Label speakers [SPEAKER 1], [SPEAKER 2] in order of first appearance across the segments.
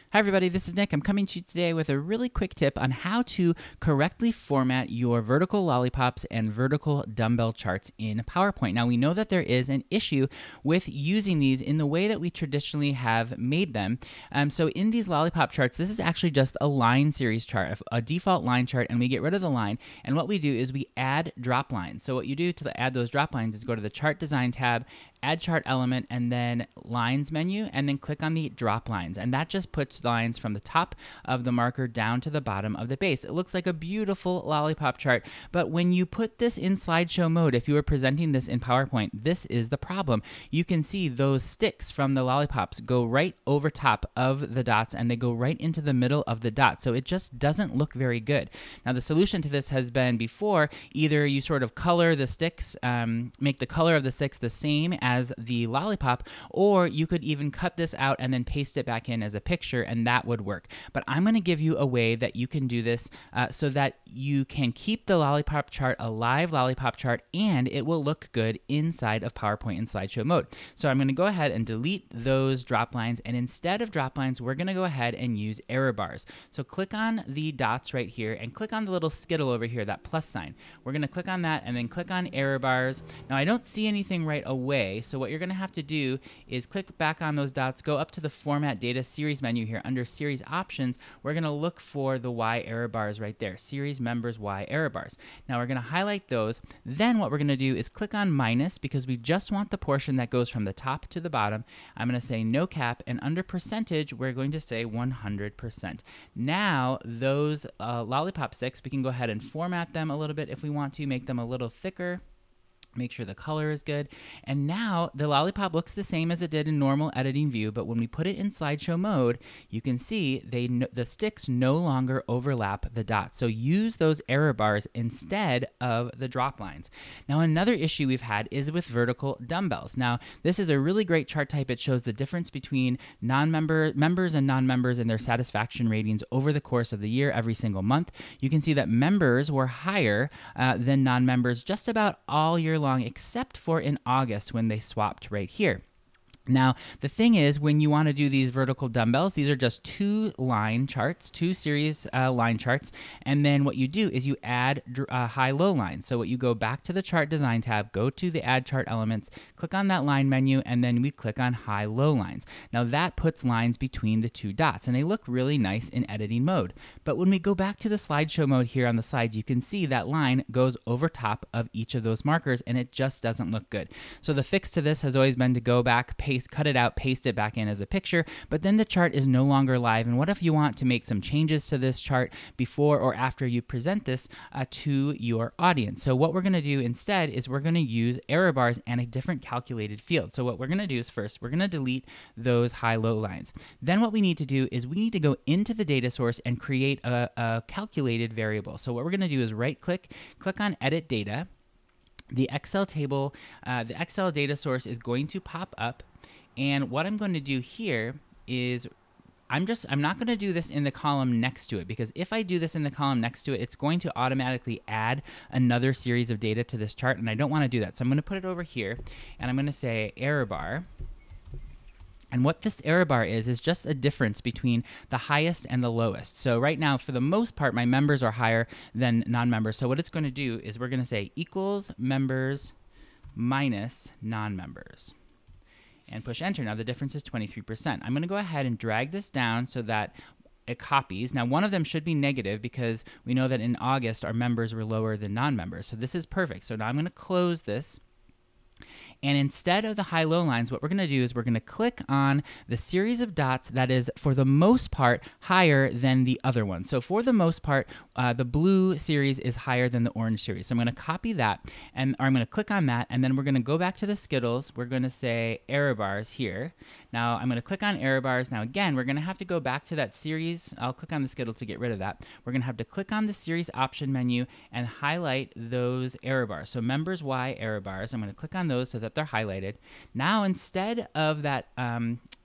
[SPEAKER 1] Hi everybody, this is Nick. I'm coming to you today with a really quick tip on how to correctly format your vertical lollipops and vertical dumbbell charts in PowerPoint. Now we know that there is an issue with using these in the way that we traditionally have made them. So in these lollipop charts, this is actually just a line series chart, a default line chart, and we get rid of the line. And what we do is we add drop lines. So what you do to add those drop lines is go to the Chart Design tab, add chart element, and then lines menu, and then click on the drop lines. And that just puts lines from the top of the marker down to the bottom of the base. It looks like a beautiful lollipop chart, but when you put this in slideshow mode, if you were presenting this in PowerPoint, this is the problem. You can see those sticks from the lollipops go right over top of the dots, and they go right into the middle of the dots. So it just doesn't look very good. Now the solution to this has been before, either you sort of color the sticks, make the color of the sticks the same as the lollipop, or you could even cut this out and then paste it back in as a picture, and that would work. But I'm going to give you a way that you can do this so that you can keep the lollipop chart a live lollipop chart, and it will look good inside of PowerPoint in slideshow mode. So I'm going to go ahead and delete those drop lines, and instead of drop lines, we're going to go ahead and use error bars. So click on the dots right here and click on the little skittle over here, that plus sign. We're going to click on that and then click on error bars. Now I don't see anything right away, so what you're going to have to do is click back on those dots, go up to the Format Data Series menu here. Under Series Options, we're going to look for the Y error bars right there, Series Members Y error bars. Now we're going to highlight those. Then what we're going to do is click on minus, because we just want the portion that goes from the top to the bottom. I'm going to say no cap, and under percentage, we're going to say 100%. Now those lollipop sticks, we can go ahead and format them a little bit if we want to, make them a little thicker. Make sure the color is good. And now the lollipop looks the same as it did in normal editing view, but when we put it in slideshow mode, you can see the sticks no longer overlap the dots. So use those error bars instead of the drop lines. Now another issue we've had is with vertical dumbbells. Now this is a really great chart type. It shows the difference between members and non-members and their satisfaction ratings over the course of the year every single month. You can see that members were higher than non-members just about all year long, except for in August when they swapped right here. Now, the thing is, when you want to do these vertical dumbbells, these are just two line charts, two series line charts, and then what you do is you add high-low lines. So what you go back to the Chart Design tab, go to the Add Chart Elements, click on that line menu, and then we click on high-low lines. Now that puts lines between the two dots, and they look really nice in editing mode. But when we go back to the slideshow mode here on the slides, you can see that line goes over top of each of those markers, and it just doesn't look good. So the fix to this has always been to go back, cut it out, paste it back in as a picture, but then the chart is no longer live. And what if you want to make some changes to this chart before or after you present this to your audience? So what we're going to do instead is we're going to use error bars and a different calculated field. So what we're going to do is first, we're going to delete those high-low lines. Then what we need to do is we need to go into the data source and create a calculated variable. So what we're going to do is right-click, click on Edit Data. The Excel table, the Excel data source is going to pop up. And what I'm going to do here is I'm not going to do this in the column next to it, because if I do this in the column next to it, it's going to automatically add another series of data to this chart, and I don't want to do that. So I'm going to put it over here, and I'm going to say error bar. And what this error bar is just a difference between the highest and the lowest. So right now, for the most part, my members are higher than non-members. So what it's going to do is we're going to say equals members minus non-members, and push enter. Now the difference is 23%. I'm going to go ahead and drag this down so that it copies. Now one of them should be negative because we know that in August our members were lower than non-members. So this is perfect. So now I'm going to close this. And instead of the high-low lines, what we're going to do is we're going to click on the series of dots that is, for the most part, higher than the other one. So for the most part, the blue series is higher than the orange series. So I'm going to copy that, or I'm going to click on that, and then we're going to go back to the Skittles. We're going to say error bars here. Now I'm going to click on error bars. Now again, we're going to have to go back to that series. I'll click on the Skittle to get rid of that. We're going to have to click on the series option menu and highlight those error bars. So members Y error bars, I'm going to click on those so that they're highlighted. Now instead of that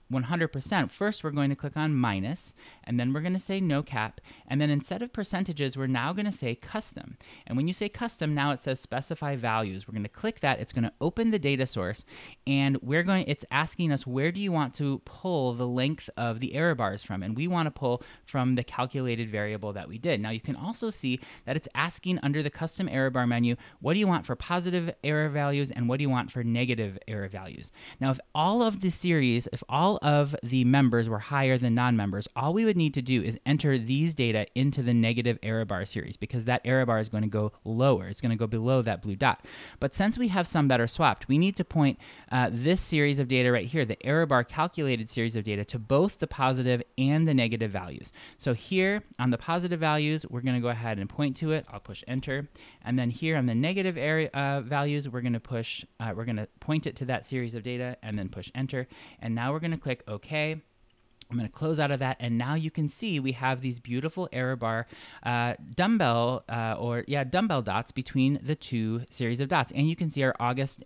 [SPEAKER 1] 100%, first we're going to click on minus, and then we're going to say no cap, and then instead of percentages, we're now going to say custom. And when you say custom, now it says specify values. We're going to click that. It's going to open the data source, and it's asking us where do you want to pull the length of the error bars from, and we want to pull from the calculated variable that we did. Now you can also see that it's asking under the custom error bar menu, what do you want for positive error values and what do you want for negative error values? Now if all of the series, if all of the members were higher than non-members, all we would need to do is enter these data into the negative error bar series, because that error bar is going to go lower. It's going to go below that blue dot. But since we have some that are swapped, we need to point this series of data right here, the error bar calculated series of data, to both the positive and the negative values. So here on the positive values, we're going to go ahead and point to it. I'll push enter. And then here on the negative values, we're going to point it to that series of data and then push enter. And now we're going to click OK. I'm going to close out of that, and now you can see we have these beautiful error bar dumbbell dots between the two series of dots. And you can see our August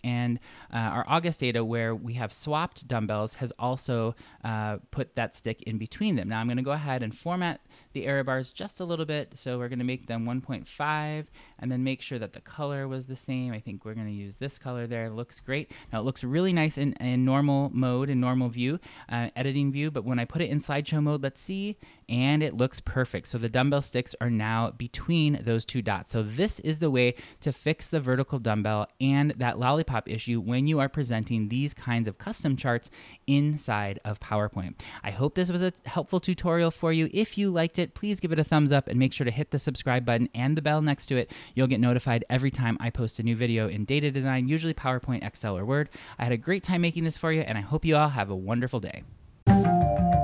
[SPEAKER 1] data where we have swapped dumbbells has also put that stick in between them. Now I'm going to go ahead and format the error bars just a little bit. So we're going to make them 1.5 and then make sure that the color was the same. I think we're going to use this color there. It looks great. Now it looks really nice in normal mode, in normal view, editing view, but when I put it in slideshow mode, let's see, and it looks perfect. So the dumbbell sticks are now between those two dots. So this is the way to fix the vertical dumbbell and that lollipop issue when you are presenting these kinds of custom charts inside of PowerPoint. I hope this was a helpful tutorial for you. If you liked it, please give it a thumbs up and make sure to hit the subscribe button and the bell next to it. You'll get notified every time I post a new video in data design, usually PowerPoint, Excel, or Word. I had a great time making this for you, and I hope you all have a wonderful day.